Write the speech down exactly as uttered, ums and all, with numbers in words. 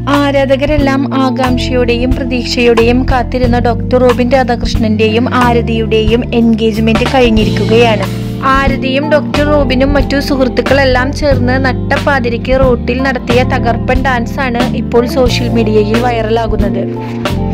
ആരാധകരെല്ലാം ആകാംക്ഷയോടെയും പ്രതീക്ഷയോടെയും കാത്തിരുന്ന ഡോക്ടർ റോബിൻ രാധാകൃഷ്ണന്റെയും ആരതിയുടെയും എൻഗേജ്മെന്റ് കഴിഞ്ഞിരിക്കുകയാണ്. ആരതിയും ഡോക്ടർ റോബിനും മറ്റു സുഹൃത്തുക്കളെല്ലാം ചേർന്ന് നട്ടപ്പാതിരിക്ക് റോട്ടിൽ നടത്തിയ തകർപ്പൻ ഡാൻസ് ആണ് ഇപ്പോൾ സോഷ്യൽ മീഡിയയിൽ വൈറലാകുന്നത്.